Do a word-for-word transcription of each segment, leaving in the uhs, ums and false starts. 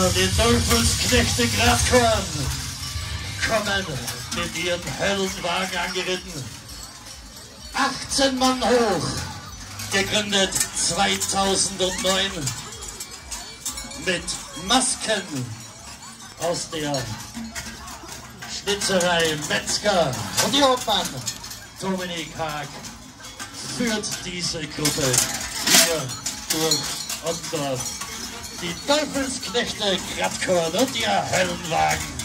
Ja, die Teufelsknechte Gradkorn kommen mit ihren Höllenwagen angeritten. achtzehn Mann hoch, gegründet zweitausendneun mit Masken aus der Schnitzerei Metzger. Und die Obmann Dominik Haag führt diese Gruppe hier durch unser die Teufelsknechte Gradkorn und ihr Höllenwagen.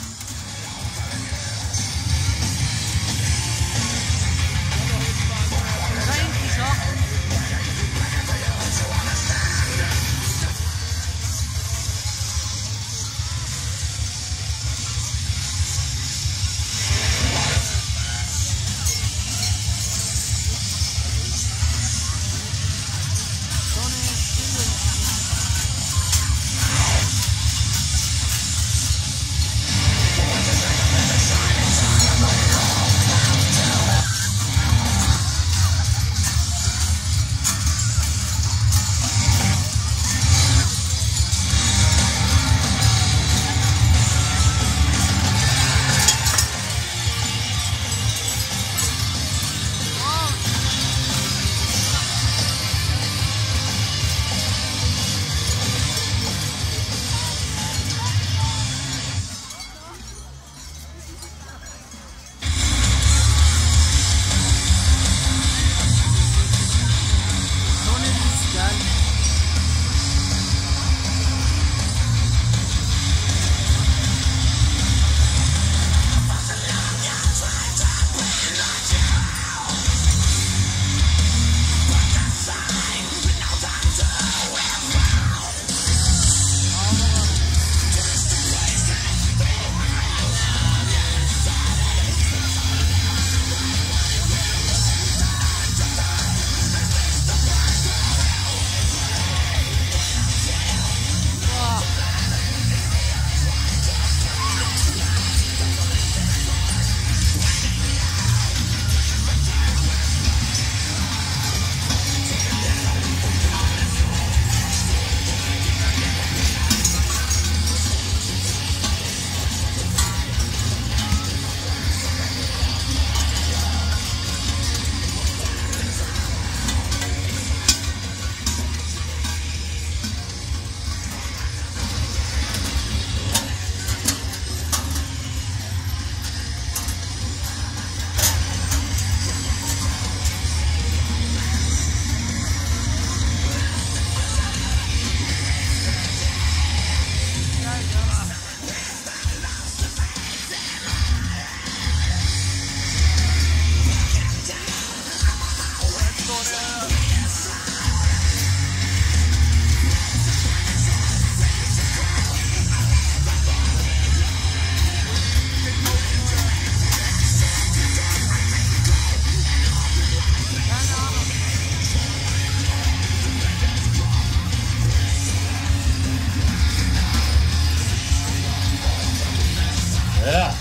Ja.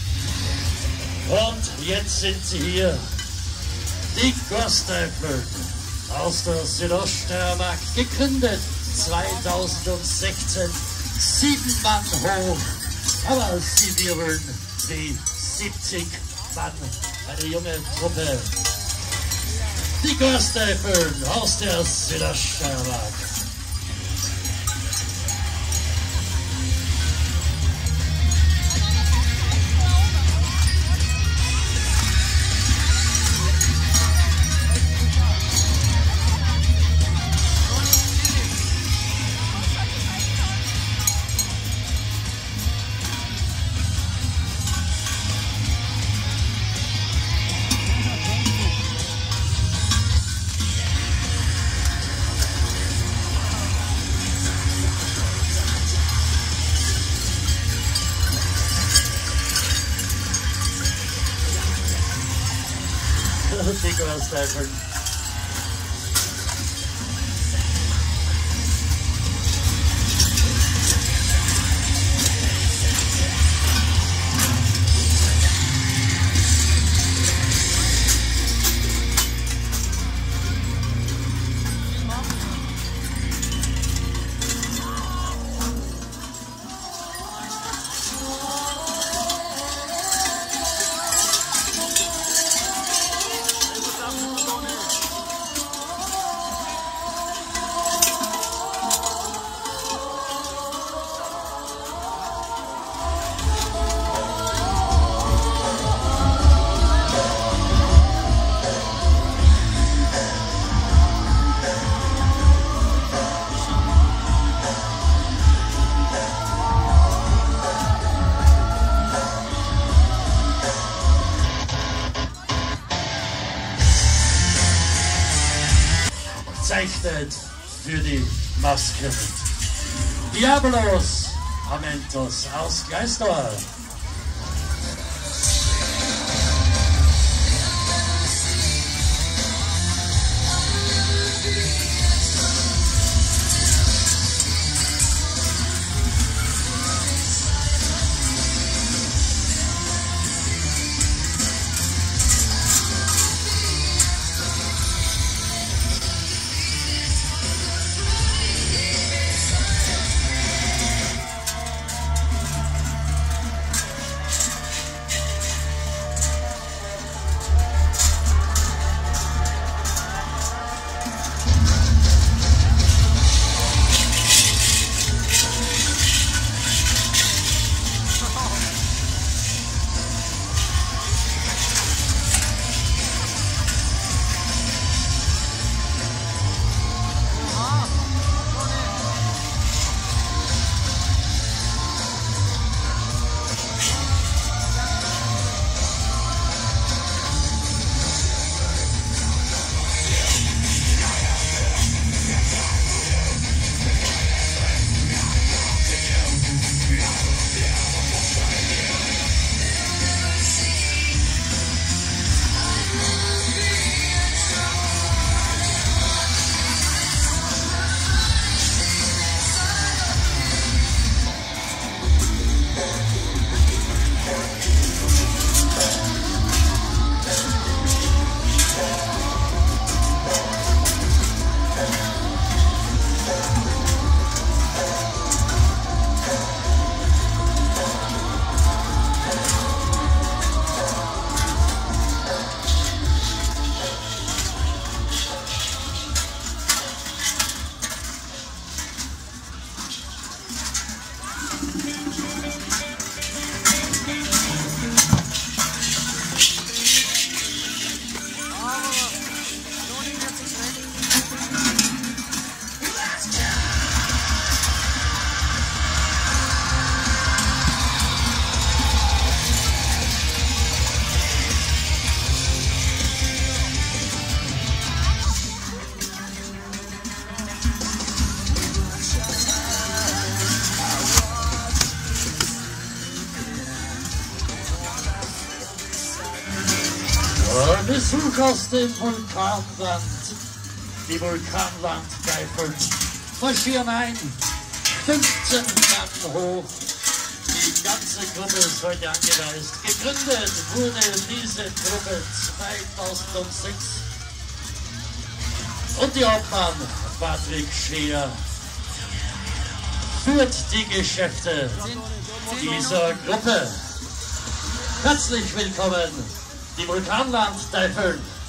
Und jetzt sind sie hier, die Gorsteifel aus der Südoststeiermark, gegründet zweitausendsechzehn, sieben Mann hoch, aber sie wirbeln wie siebzig Mann, eine junge Truppe. Die Gorsteifel aus der Südoststeiermark. Die Gorsteifel. Zeit für die Masken. Diabolos Amentos aus Geistorf. Besuch aus dem Vulkanland. Die Vulkanlandgeifeln marschieren ein, fünfzehn Mann hoch. Die ganze Gruppe ist heute angereist. Gegründet wurde diese Gruppe zweitausendsechs. Und die Obmann Patrick Scheer führt die Geschäfte dieser Gruppe. Herzlich willkommen, die Vulkanlandgeifeln.